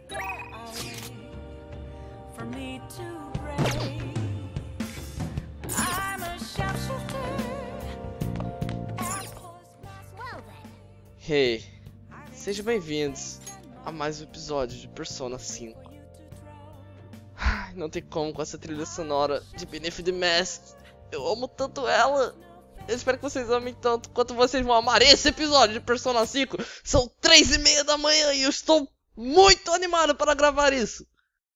Hey, sejam bem-vindos a mais um episódio de Persona 5. Não tem como com essa trilha sonora de Beneath the Mask. Eu amo tanto ela. Eu espero que vocês amem tanto quanto vocês vão amar esse episódio de Persona 5. São 3:30 da manhã e eu estou muito animado para gravar isso.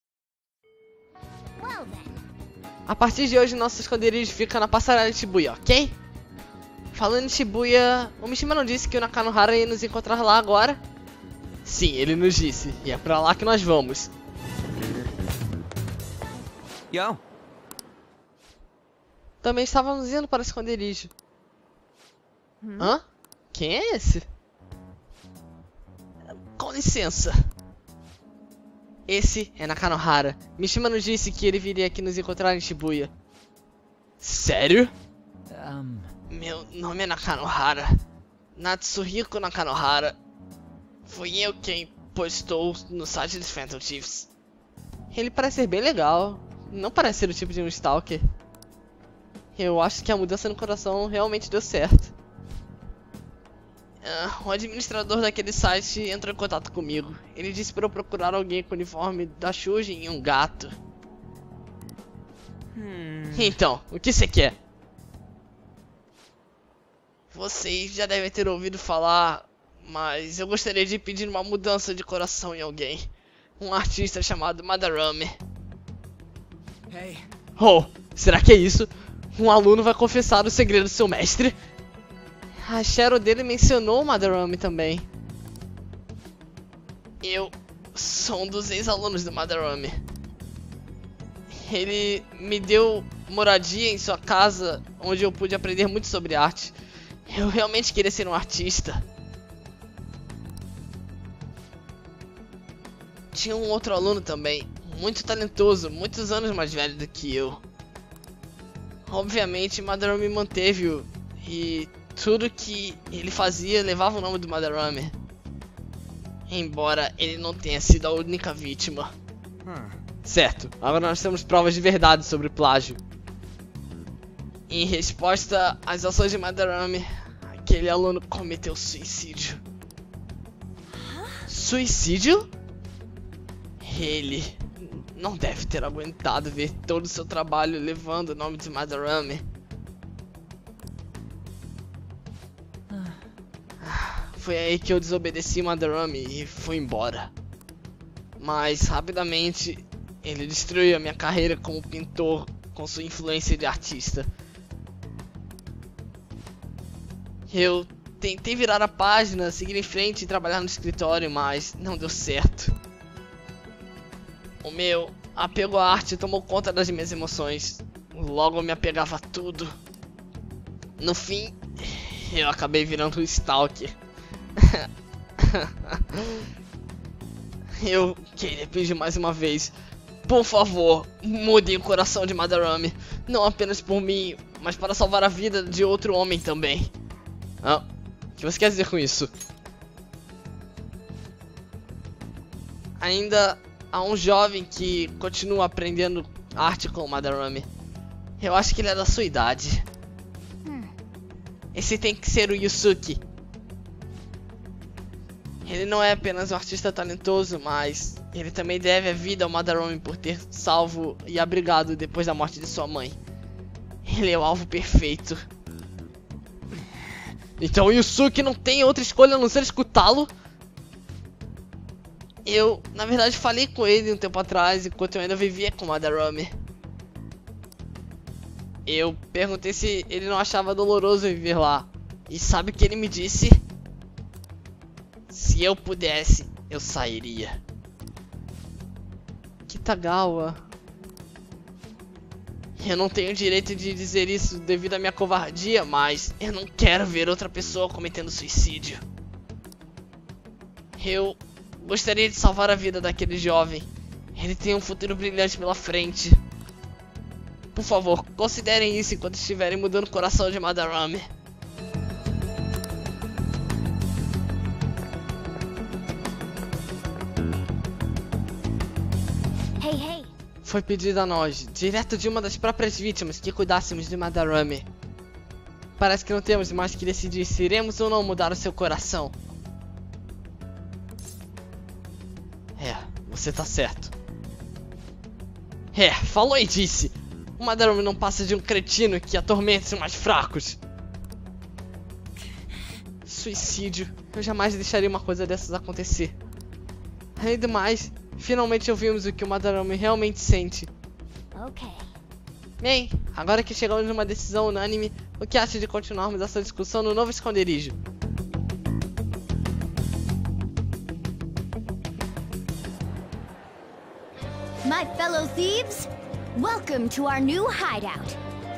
A partir de hoje, nosso esconderijo fica na passarela de Shibuya, ok? Falando em Shibuya, o Mishima não disse que o Nakanohara ia nos encontrar lá agora? Sim, ele nos disse, e é pra lá que nós vamos. Yo. Também estávamos indo para o esconderijo. Hã? Quem é esse? Com licença. Esse é Nakanohara. Mishima nos disse que ele viria aqui nos encontrar em Shibuya. Sério? Meu nome é Nakanohara. Natsuhiko Nakanohara. Fui eu quem postou no site dos Phantom Thieves. Ele parece ser bem legal. Não parece ser o tipo de um stalker. Eu acho que a mudança no coração realmente deu certo. O administrador daquele site entrou em contato comigo. Ele disse para eu procurar alguém com o uniforme da Shujin e um gato. Então, o que você quer? Vocês já devem ter ouvido falar, mas eu gostaria de pedir uma mudança de coração em alguém. Um artista chamado Madarame. Hey. Oh, será que é isso? Um aluno vai confessar o segredo do seu mestre? A Cheryl dele mencionou o Madarame também. Eu sou um dos ex-alunos do Madarame. Ele me deu moradia em sua casa, onde eu pude aprender muito sobre arte. Eu realmente queria ser um artista. Tinha um outro aluno também, muito talentoso, muitos anos mais velho do que eu. Obviamente, Madarame manteve-o, e tudo que ele fazia levava o nome do Madarame. Embora ele não tenha sido a única vítima. Certo, agora nós temos provas de verdade sobre plágio. Em resposta às ações de Madarame, aquele aluno cometeu suicídio. Suicídio? Ele não deve ter aguentado ver todo o seu trabalho levando o nome de Madarame. Foi aí que eu desobedeci Madarame e fui embora. Mas rapidamente ele destruiu a minha carreira como pintor com sua influência de artista. Eu tentei virar a página, seguir em frente e trabalhar no escritório, mas não deu certo. O meu apego à arte tomou conta das minhas emoções. Logo eu me apegava a tudo. No fim, eu acabei virando um stalker. Eu queria pedir mais uma vez, por favor, mudem o coração de Madarame. Não apenas por mim, mas para salvar a vida de outro homem também. O que você quer dizer com isso? Ainda há um jovem que continua aprendendo arte com o Madarame. Eu acho que ele é da sua idade. Esse tem que ser o Yusuke. Ele não é apenas um artista talentoso, mas ele também deve a vida ao Madarame por ter salvo e abrigado depois da morte de sua mãe. Ele é o alvo perfeito. Então o Yusuke não tem outra escolha a não ser escutá-lo? Eu, na verdade, falei com ele um tempo atrás, enquanto eu ainda vivia com o Madarame. Eu perguntei se ele não achava doloroso viver lá. E sabe o que ele me disse? Se eu pudesse, eu sairia. Kitagawa. Eu não tenho direito de dizer isso devido à minha covardia, mas eu não quero ver outra pessoa cometendo suicídio. Eu gostaria de salvar a vida daquele jovem. Ele tem um futuro brilhante pela frente. Por favor, considerem isso enquanto estiverem mudando o coração de Madarame. Hey. Foi pedido a nós, direto de uma das próprias vítimas, que cuidássemos de Madarame. Parece que não temos mais que decidir se iremos ou não mudar o seu coração. Você tá certo. Falou e disse. O Madarame não passa de um cretino que atormenta os mais fracos. Suicídio. Eu jamais deixaria uma coisa dessas acontecer. Ainda mais, finalmente ouvimos o que o Madarame realmente sente. Ok. Bem, agora que chegamos numa decisão unânime, o que acha de continuarmos essa discussão no novo esconderijo? My fellow thieves, welcome to our new hideout.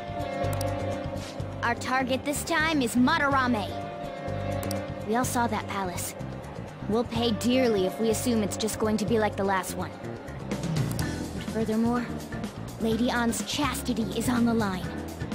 Our target this time is Madarame. We all saw that palace. We'll pay dearly if we assume it's just going to be like the last one. And furthermore, Lady Ann's chastity is on the line.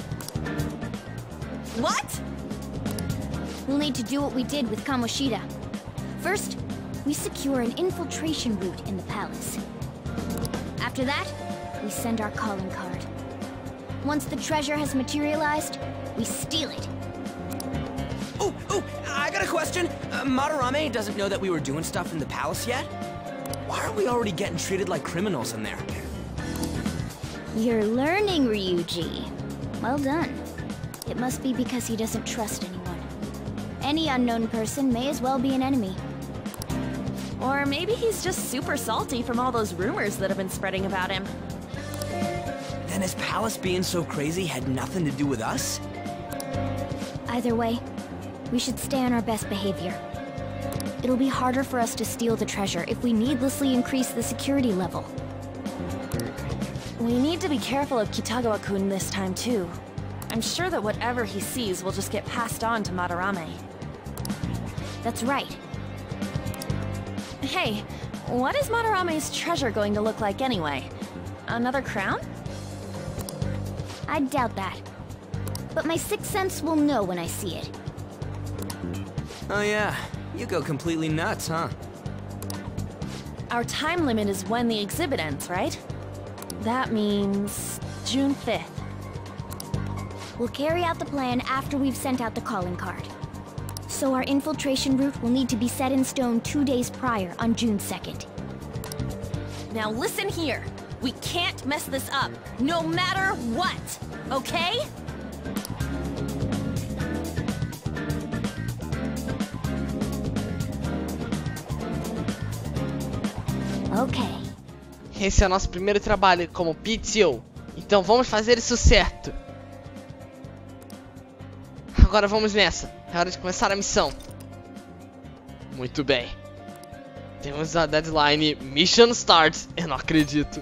What? We'll need to do what we did with Kamoshida. First, we secure an infiltration route in the palace. After that, we send our calling card. Once the treasure has materialized, we steal it. Oh, I got a question. Madarame doesn't know that we were doing stuff in the palace yet? Why are we already getting treated like criminals in there? You're learning, Ryuji. Well done. It must be because he doesn't trust anyone. Any unknown person may as well be an enemy. Or maybe he's just super salty from all those rumors that have been spreading about him. Then his palace being so crazy had nothing to do with us? Either way, we should stay on our best behavior. It'll be harder for us to steal the treasure if we needlessly increase the security level. We need to be careful of Kitagawa-kun this time too. I'm sure that whatever he sees will just get passed on to Madarame. That's right. Hey, what is Madarame's treasure going to look like anyway? Another crown? I doubt that. But my sixth sense will know when I see it. Oh yeah, you go completely nuts, huh? Our time limit is when the exhibit ends, right? That means June 5th. We'll carry out the plan after we've sent out the calling card. So our infiltration route will need to be set in stone 2 days prior on June 2nd. Now listen here. We can't mess this up, no matter what, okay? Ok. Esse é o nosso primeiro trabalho como PTO. Então vamos fazer isso certo. Agora vamos nessa. É hora de começar a missão. Muito bem. Temos a deadline Mission Start. Eu não acredito.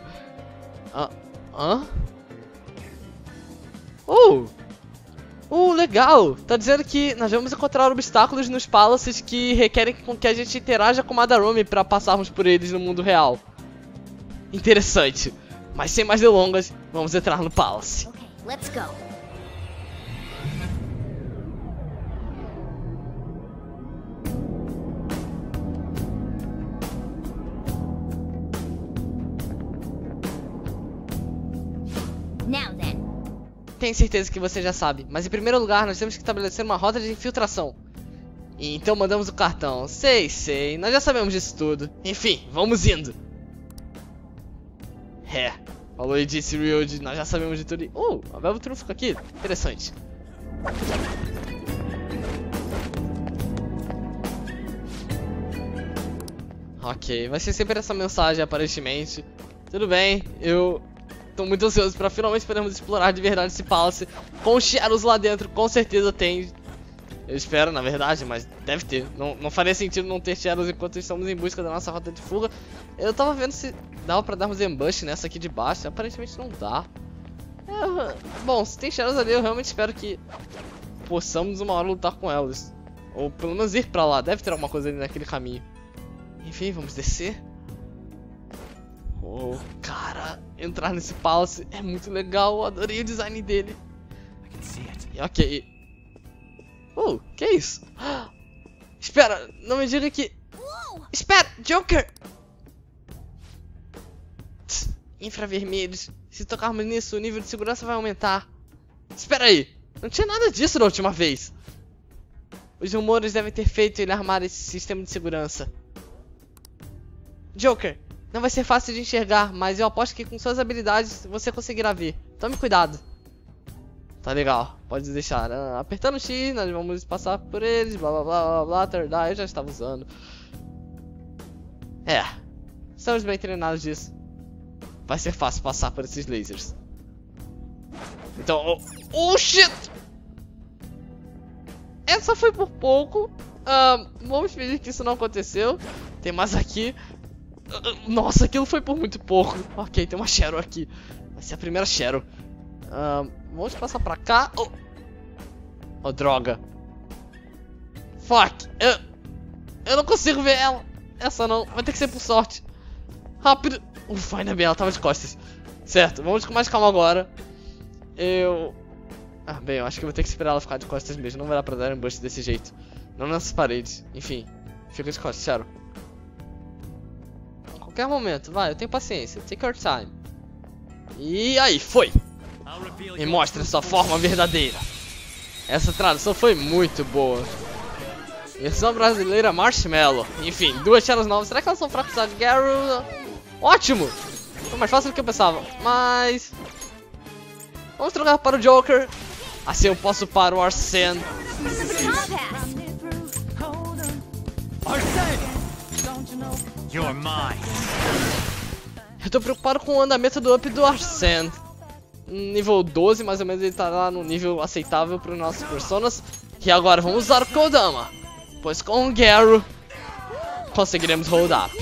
Legal. Tá dizendo que nós vamos encontrar obstáculos nos palaces que requerem que a gente interaja com Madarame para passarmos por eles no mundo real. Interessante. Mas sem mais delongas, vamos entrar no palace. Ok, let's go. Now then. Tenho certeza que você já sabe, mas em primeiro lugar nós temos que estabelecer uma rota de infiltração. E então mandamos o cartão. Sei, nós já sabemos disso tudo. Enfim, vamos indo. Falou e disse Ryuji, nós já sabemos de tudo. A Velvet Trunfo fica aqui, interessante. Ok, vai ser sempre essa mensagem aparentemente. Tudo bem, eu tô muito ansioso pra finalmente podermos explorar de verdade esse palace. Com os Shadows lá dentro, com certeza tem. Eu espero, na verdade, mas deve ter. Não faria sentido não ter Shadows enquanto estamos em busca da nossa rota de fuga. Eu tava vendo se dava pra darmos ambush nessa aqui de baixo. Aparentemente não dá. Bom, se tem Shadows ali, eu realmente espero que possamos uma hora lutar com elas. Ou pelo menos ir pra lá. Deve ter alguma coisa ali naquele caminho. Enfim, vamos descer. Cara, entrar nesse palace é muito legal. Eu adorei o design dele. Ok. Que é isso? Espera, não me diga que... Espera, Joker! infravermelhos. Se tocarmos nisso, o nível de segurança vai aumentar. Espera aí, não tinha nada disso na última vez. Os rumores devem ter feito ele armar esse sistema de segurança. Joker, não vai ser fácil de enxergar, mas eu aposto que com suas habilidades você conseguirá ver. Tome cuidado. Tá legal, pode deixar. Apertando X, nós vamos passar por eles, blá blá blá blá blá, third eye, eu já estava usando. É, estamos bem treinados disso. Vai ser fácil passar por esses lasers. Então, oh shit! Essa foi por pouco. Vamos fingir que isso não aconteceu. Tem mais aqui. Nossa, aquilo foi por muito pouco. Ok, tem uma Cheryl aqui. Vai ser a primeira Cheryl. Vamos passar pra cá. Oh, droga. Fuck. Eu não consigo ver ela. Essa não. Vai ter que ser por sorte. Rápido. Ufa, ainda bem, ela tava de costas. Certo, vamos com mais calma agora. Bem, eu acho que eu vou ter que esperar ela ficar de costas mesmo. Não vai dar pra dar um boost desse jeito. Não nessas paredes. Enfim, fica de costas, Cheryl. A qualquer momento, vai, eu tenho paciência. Take your time. E aí, foi! Me mostra sua forma verdadeira. Essa tradução foi muito boa. Versão brasileira Marshmallow. Enfim, duas Cheryls novas. Será que elas são fracas a Garou? Ótimo! Foi mais fácil do que eu pensava. Mas... vamos trocar para o Joker. Assim eu posso para o Arsene. You're mine. Eu tô preocupado com o andamento do up do Arsene. Nível 12, mais ou menos, ele tá lá no nível aceitável para os nossos personas. E agora vamos usar o Kodama. Pois com o Garou conseguiremos hold up.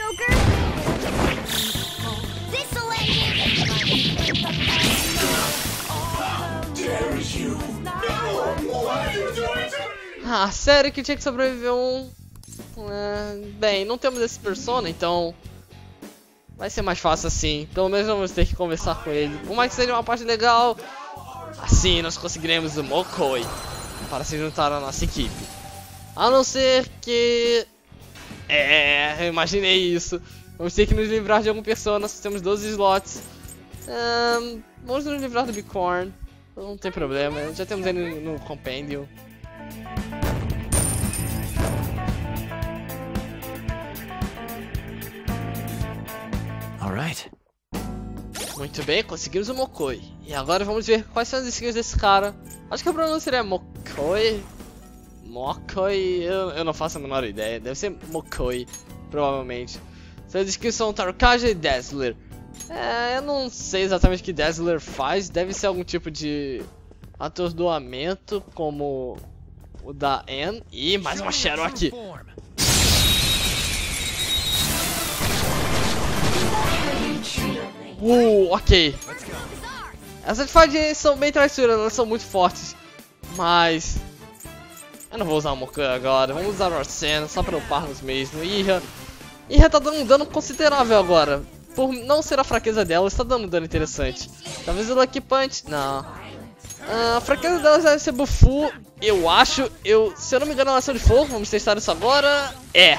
Sério que tinha que sobreviver um... bem, não temos esse persona, então... vai ser mais fácil assim. Pelo menos vamos ter que conversar com ele. Por mais que seja uma parte legal... assim nós conseguiremos o Mokoi para se juntar à nossa equipe. A não ser que... eu imaginei isso. Vamos ter que nos livrar de algum persona. Temos 12 slots. Vamos nos livrar do Bicorn. Não tem problema, já temos ele no Compendium. Alright. Muito bem, conseguimos o Mokoi. E agora vamos ver quais são as skills desse cara. Acho que a pronúncia seria Mokoi. Mokoi, eu não faço a menor ideia. Deve ser Mokoi, provavelmente. Suas skills são Tarkaja e Dazzler. Eu não sei exatamente o que Dazzler faz. Deve ser algum tipo de atordoamento, como o da Anne. E mais uma Cheryl aqui. Ok. Essas fadinhas são bem traiçoeiras, elas são muito fortes. Mas... eu não vou usar o Mokoi agora, vamos usar o Arsene só para uparmos mesmo. Irra tá dando um dano considerável agora. Por não ser a fraqueza dela, está dando um dano interessante. Talvez o Lucky Punch, não. A fraqueza dela deve ser Bufu, eu acho. Se eu não me engano, ela é ação de fogo, vamos testar isso agora.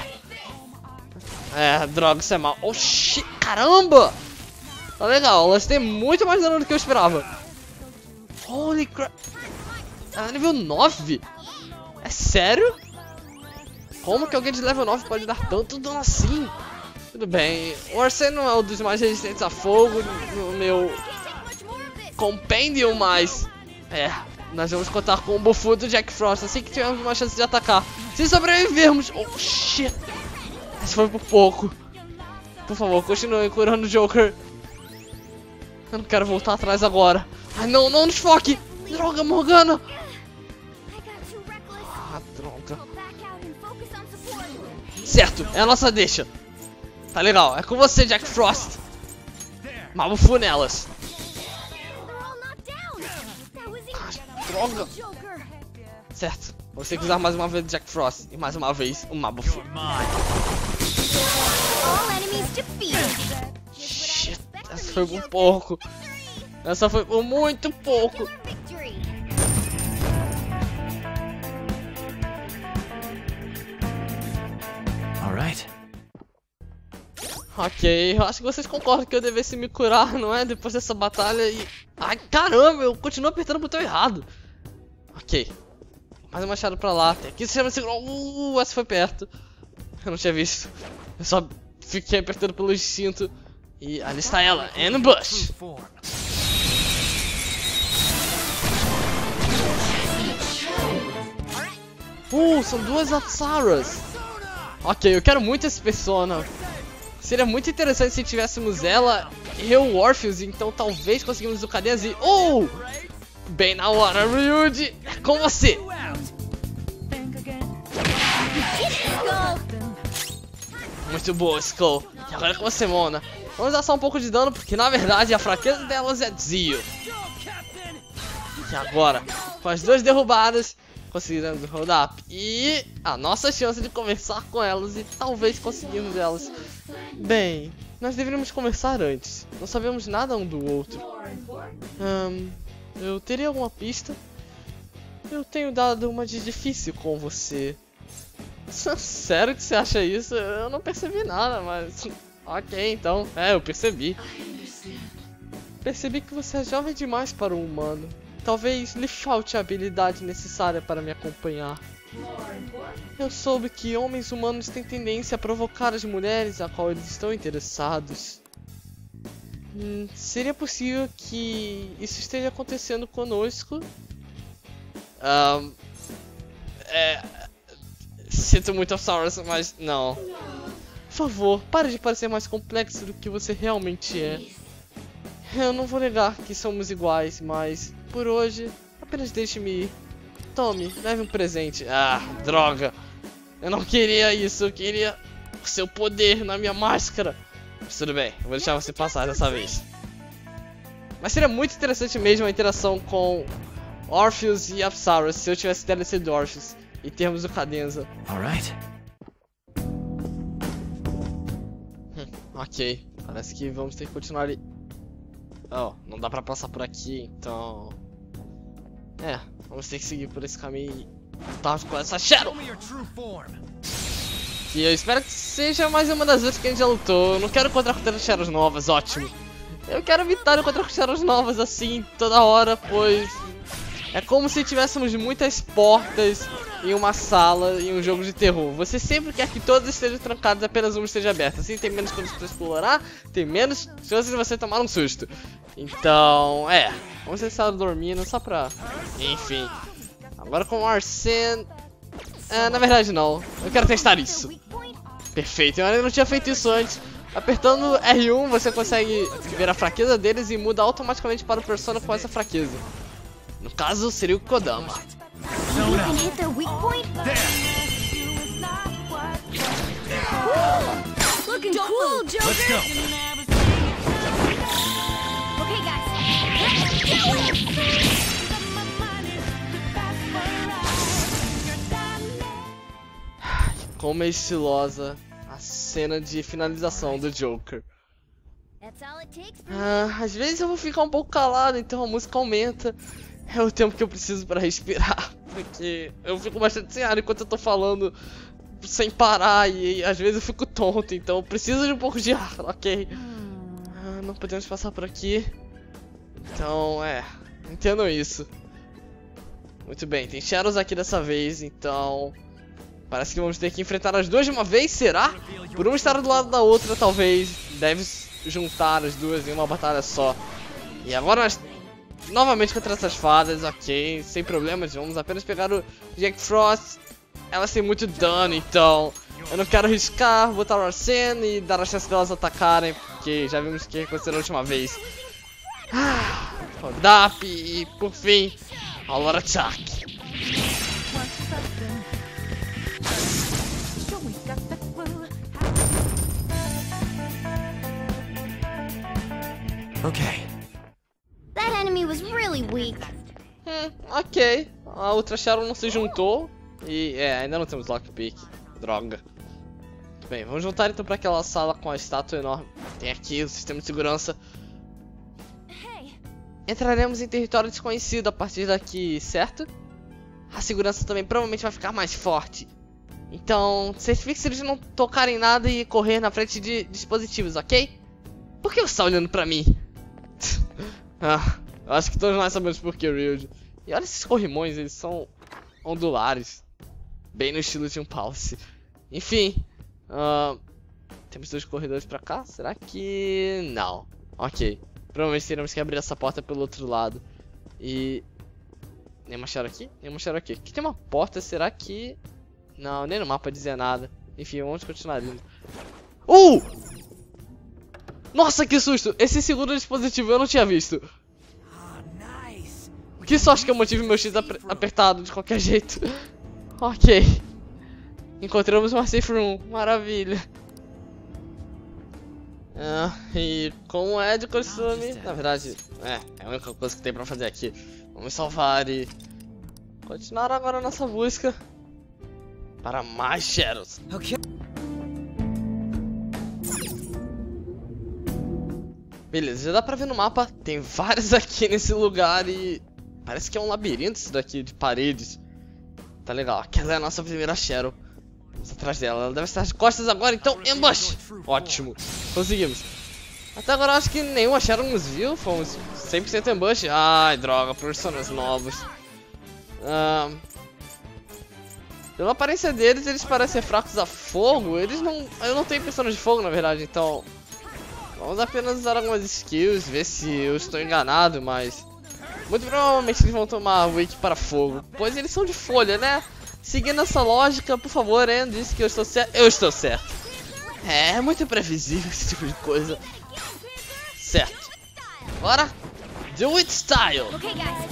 Droga, isso é mal. Oh shit, caramba! Tá legal, elas têm muito mais dano do que eu esperava. Holy crap. Ela é nível 9? É sério? Como que alguém de level 9 pode dar tanto dano assim? Tudo bem, o Arsene não é um dos mais resistentes a fogo no meu Compendium, mas... nós vamos contar com o Bufu do Jack Frost assim que tivermos uma chance de atacar. Se sobrevivermos... oh shit. Esse foi por pouco. Por favor, continue curando o Joker. Eu não quero voltar atrás agora. Ai, não nos foque! Droga, Morgana! Droga. Certo, é a nossa deixa. Tá legal, é com você, Jack Frost. Mabufu nelas. Droga. Certo, você que usar mais uma vez o Jack Frost. E mais uma vez o Mabufu. Shit, essa foi por pouco. Essa foi por muito pouco. Alright. Ok, eu acho que vocês concordam que eu devesse me curar, não é? Depois dessa batalha e... Ai, caramba, eu continuo apertando o botão errado. Ok. Mais um machado pra lá. Tem aqui, você chama de... essa foi perto. Eu não tinha visto. Eu só fiquei apertando pelo instinto. E ali está ela, Ambush. São duas Apsaras. Ok, eu quero muito esse Persona. Seria muito interessante se tivéssemos ela e o Orpheus, então talvez conseguimos o Cadenza e... Bem na hora, Ryuji! É com você! Muito boa, Skull. E agora é com você, Mona. Vamos dar só um pouco de dano, porque na verdade a fraqueza delas é Zio. E agora, com as duas derrubadas, conseguiremos o hold up. E a nossa chance de conversar com elas e talvez conseguirmos elas. Bem, nós deveríamos conversar antes. Não sabemos nada um do outro. Eu teria alguma pista? Eu tenho dado uma de difícil com você. Sério que você acha isso? Eu não percebi nada, mas... Ok, então. Eu percebi. Percebi que você é jovem demais para um humano. Talvez lhe falte a habilidade necessária para me acompanhar. Eu soube que homens humanos têm tendência a provocar as mulheres a qual eles estão interessados. Seria possível que isso esteja acontecendo conosco? Sinto muito, Apsaras, mas não. Por favor, pare de parecer mais complexo do que você realmente é. Eu não vou negar que somos iguais, mas por hoje, apenas deixe-me ir. Tome, leve um presente. Droga. Eu não queria isso, eu queria o seu poder na minha máscara. Mas tudo bem, eu vou deixar você passar dessa vez. Mas seria muito interessante mesmo a interação com Orpheus e Apsaras se eu tivesse DLC do Orpheus e termos o Cadenza. Alright. Ok, parece que vamos ter que continuar ali. Não dá pra passar por aqui, então... vamos ter que seguir por esse caminho e lutar com essa Shadow! E eu espero que seja mais uma das vezes que a gente já lutou. Eu não quero encontrar com Shadows novas, ótimo. Eu quero evitar encontrar com Shadows novas assim toda hora, pois... É como se tivéssemos muitas portas em uma sala em um jogo de terror. Você sempre quer que todas estejam trancadas e apenas uma esteja aberta. Assim tem menos coisas para explorar, tem menos chances de você tomar um susto. Então, vamos tentar dormindo só pra... Enfim. Agora com o Arsene... na verdade não. Eu quero testar isso. Perfeito, eu ainda não tinha feito isso antes. Apertando R1 você consegue ver a fraqueza deles e muda automaticamente para o Persona com essa fraqueza. No caso, seria o Kodama. You can hit their weak point? Looking cool, Joker! Let's go. Okay, guys. Como é estilosa a cena de finalização do Joker. That's all it takes. Às vezes eu vou ficar um pouco calado, então a música aumenta. É o tempo que eu preciso pra respirar, porque eu fico bastante sem ar enquanto eu tô falando sem parar e às vezes eu fico tonto, então eu preciso de um pouco de ar, ok? Não podemos passar por aqui, então entendo isso. Muito bem, tem Shadows aqui dessa vez, então parece que vamos ter que enfrentar as duas de uma vez, será? Por uma estar do lado da outra, talvez, deve juntar as duas em uma batalha só. E agora nós... novamente contra essas fadas, ok, sem problemas, vamos apenas pegar o Jack Frost. Elas têm muito dano, então eu não quero arriscar, botar o Arsene e dar a chance delas atacarem, porque já vimos o que aconteceu na última vez. Hold up e por fim, All Attack. Okay. That enemy was really weak. Ok, a outra Shadow não se juntou e ainda não temos lockpick, droga. Muito bem, vamos juntar então para aquela sala com a estátua enorme. Tem aqui o sistema de segurança. Entraremos em território desconhecido a partir daqui, certo? A segurança também provavelmente vai ficar mais forte. Então, certifique se eles não tocarem nada e correr na frente de dispositivos, ok? Por que você está olhando pra mim? Eu acho que todos nós sabemos por que, Ryuji. E olha esses corrimões, eles são ondulares. Bem no estilo de um Palace. Enfim. Temos 2 corredores pra cá? Será que... não. Ok. Provavelmente teremos que abrir essa porta pelo outro lado. E... nenhuma chave aqui? Nenhuma chave aqui. Aqui tem uma porta, será que... não, nem no mapa dizia nada. Enfim, vamos continuar indo. Nossa, que susto! Esse segundo dispositivo eu não tinha visto. Que sorte que eu mantive meu X apertado de qualquer jeito. Ok. Encontramos uma safe room. Maravilha. E como é de costume, na verdade, é a única coisa que tem pra fazer aqui. Vamos salvar e continuar agora a nossa busca para mais Shadows. Okay. Beleza, já dá pra ver no mapa. Tem vários aqui nesse lugar e parece que é um labirinto isso daqui de paredes. Tá legal, aquela é a nossa primeira Shadow. Vamos atrás dela, ela deve estar de costas agora, então ambush! Ótimo, conseguimos. Até agora eu acho que nenhuma Shadow nos viu, fomos 100% ambush. Ai, droga, personagens novos. Pela aparência deles, eles parecem fracos a fogo. Eu não tenho personagens de fogo, na verdade, então vamos apenas usar algumas skills, ver se eu estou enganado, mas muito provavelmente eles vão tomar wake para fogo, pois eles são de folha, né? Seguindo essa lógica, por favor, Anne disse que eu estou certo. Eu estou certo. É muito previsível esse tipo de coisa. Certo. Bora. Do it style. Okay, guys.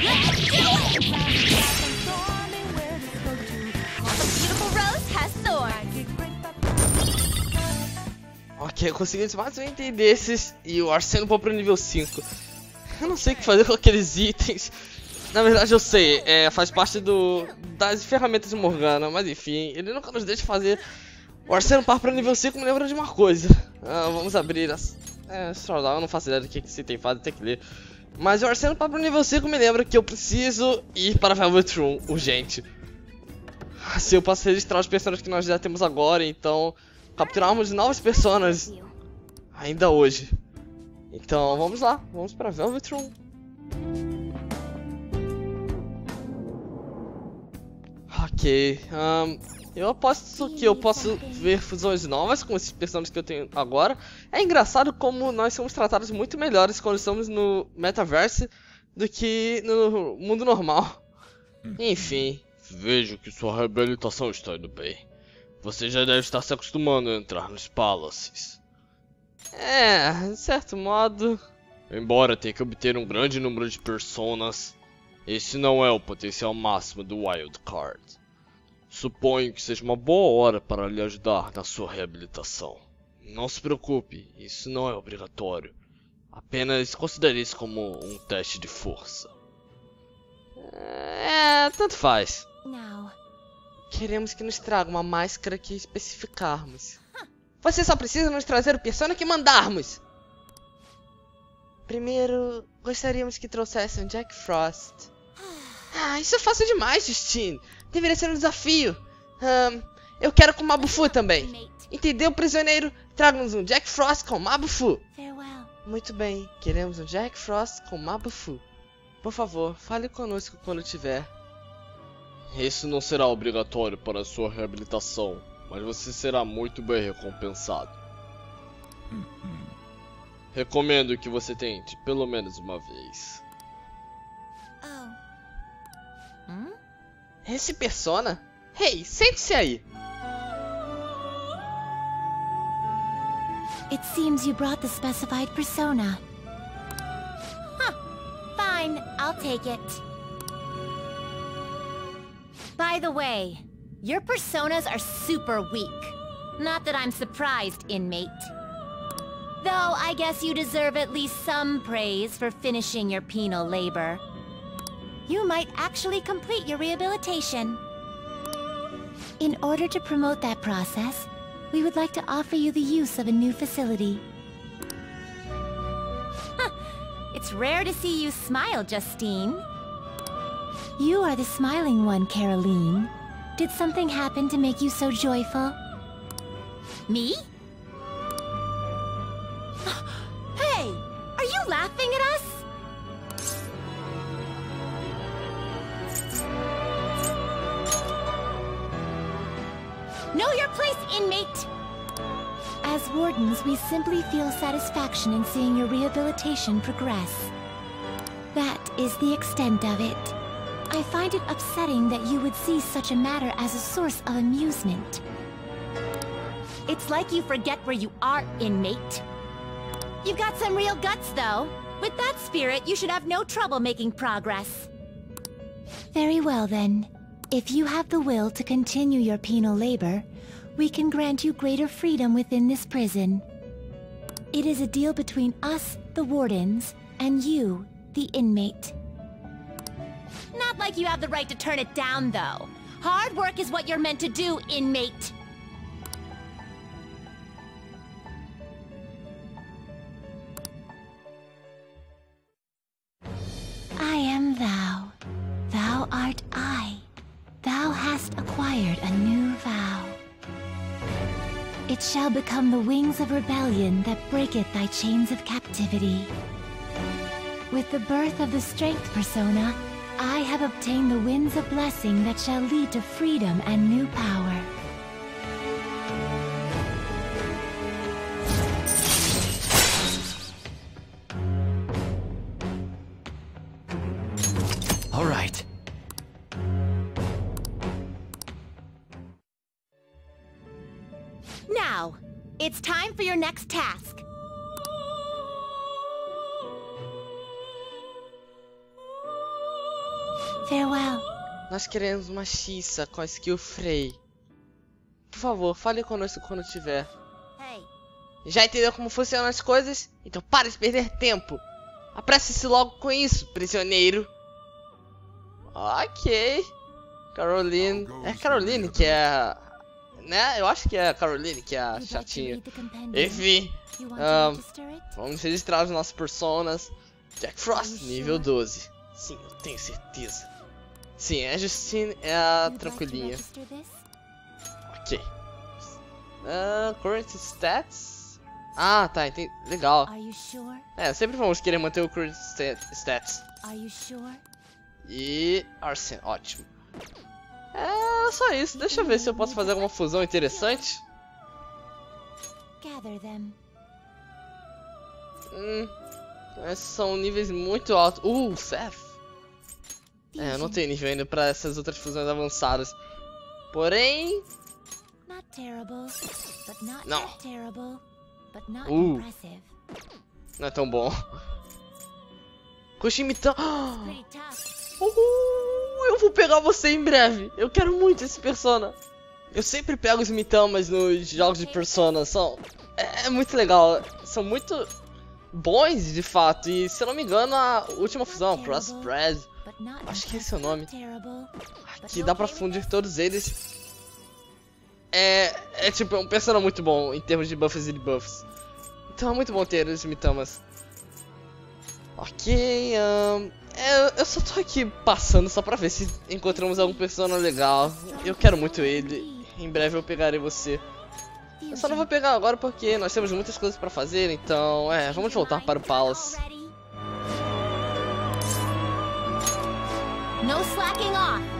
Beautiful rose has thorns. Ok, eu consegui mais um item desses e o Arsênio pôr pro nível 5. Eu não sei o que fazer com aqueles itens. Na verdade eu sei, faz parte das ferramentas de Morgana, mas enfim, ele nunca nos deixa fazer. O Arsênio par para nível 5 me lembra de uma coisa. Vamos abrir as... eu não faço ideia do que esse item faz, tem que ler. Mas o Arsênio par para nível 5 me lembra que eu preciso ir para Velvet Room, urgente. Assim eu posso registrar os personagens que nós já temos agora, então capturarmos novas personas ainda hoje. Então vamos lá, vamos para Velvet Room. Ok, eu aposto que eu posso ver fusões novas com esses personagens que eu tenho agora. É engraçado como nós somos tratados muito melhores quando estamos no Metaverse do que no mundo normal. Enfim. Vejo que sua reabilitação está indo bem. Você já deve estar se acostumando a entrar nos Palaces. De certo modo. Embora tenha que obter um grande número de personas, esse não é o potencial máximo do Wild Card. Suponho que seja uma boa hora para lhe ajudar na sua reabilitação. Não se preocupe, isso não é obrigatório. Apenas considere isso como um teste de força. Tanto faz. Queremos que nos traga uma máscara que especificarmos. Você só precisa nos trazer o persona que mandarmos. Primeiro, gostaríamos que trouxesse um Jack Frost. Isso é fácil demais, Justine. Deveria ser um desafio. Eu quero com Mabufu também. Entendeu, prisioneiro? Traga-nos um Jack Frost com Mabufu. Muito bem, queremos um Jack Frost com Mabufu. Por favor, fale conosco quando tiver. Isso não será obrigatório para a sua reabilitação, mas você será muito bem recompensado. Recomendo que você tente pelo menos uma vez. Esse persona? Hey, sente-se aí! It seems you brought the specified persona. Fine, I'll take it. By the way, your personas are super weak. Not that I'm surprised, inmate. Though I guess you deserve at least some praise for finishing your penal labor. You might actually complete your rehabilitation. In order to promote that process, we would like to offer you the use of a new facility. It's rare to see you smile, Justine. You are the smiling one, Caroline. Did something happen to make you so joyful? Me? Hey! Are you laughing at us? Know your place, inmate! As wardens, we simply feel satisfaction in seeing your rehabilitation progress. That is the extent of it. I find it upsetting that you would see such a matter as a source of amusement. It's like you forget where you are, inmate. You've got some real guts, though. With that spirit, you should have no trouble making progress. Very well, then. If you have the will to continue your penal labor, we can grant you greater freedom within this prison. It is a deal between us, the wardens, and you, the inmate. Not like you have the right to turn it down, though. Hard work is what you're meant to do, inmate. I am thou. Thou art I. Thou hast acquired a new vow. It shall become the wings of rebellion that breaketh thy chains of captivity. With the birth of the strength persona, I have obtained the winds of blessing that shall lead to freedom and new power. All right. Now, it's time for your next task. Farewell. Nós queremos uma Xissa com a skill Frey. Por favor, fale conosco quando tiver. Hey. Já entendeu como funcionam as coisas? Então pare de perder tempo. Apresse-se logo com isso, prisioneiro. Ok. Caroline. É Caroline que é... né? Eu acho que é a Caroline que é a chatinha. Enfim. Vamos registrar os nossos personas. Jack Frost, nível 12. Sim, eu tenho certeza. Sim, a Justine é a tranquilinha. Ok. Current stats? Ah, tá, entendi. Legal. Sempre vamos querer manter o current stats. E Arsene, ótimo. É só isso, deixa eu ver se eu posso fazer alguma fusão interessante. Esses são níveis muito altos. Seth. Eu não tenho nível ainda pra essas outras fusões avançadas. Porém... não. Não é tão bom. Kushimitão. Eu vou pegar você em breve. Eu quero muito esse Persona. Eu sempre pego os Mitamas nos jogos de Persona. É muito legal. São muito bons, de fato. E se eu não me engano, a última fusão, Crossbred, acho que esse é o nome. Que dá pra fundir todos eles. É tipo um Persona muito bom em termos de buffs e debuffs. Então é muito bom ter os Mitamas. Ok, eu só tô aqui passando só pra ver se encontramos algum Persona legal. Eu quero muito ele. Em breve eu pegarei você. Eu só não vou pegar agora porque nós temos muitas coisas pra fazer, então vamos voltar para o Palace. No slacking off.